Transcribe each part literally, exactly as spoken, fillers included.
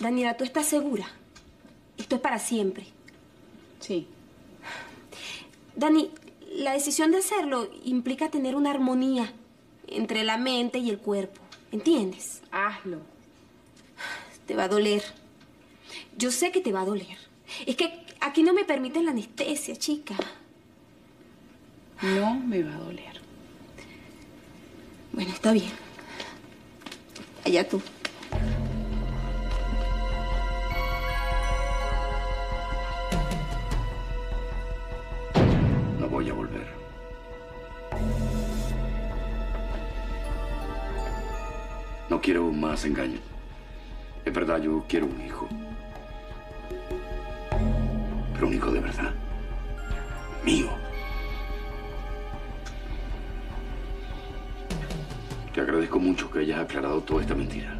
Daniela, ¿tú estás segura? Esto es para siempre. Sí. Dani, la decisión de hacerlo implica tener una armonía entre la mente y el cuerpo. ¿Entiendes? Hazlo. Te va a doler. Yo sé que te va a doler. Es que aquí no me permiten la anestesia, chica. No me va a doler. Bueno, está bien. Allá tú. No voy a volver. No quiero más engaños. Es verdad, yo quiero un hijo. Pero un hijo de verdad. Mío. Te agradezco mucho que hayas aclarado toda esta mentira.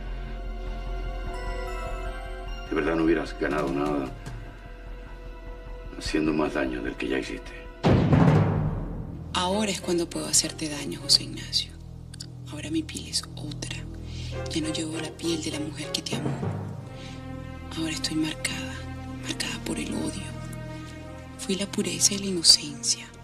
De verdad no hubieras ganado nada haciendo más daño del que ya hiciste. Ahora es cuando puedo hacerte daño, José Ignacio. Ahora mi piel es otra. Ya no llevo la piel de la mujer que te amó. Ahora estoy marcada, marcada por el odio. Fui la pureza y la inocencia.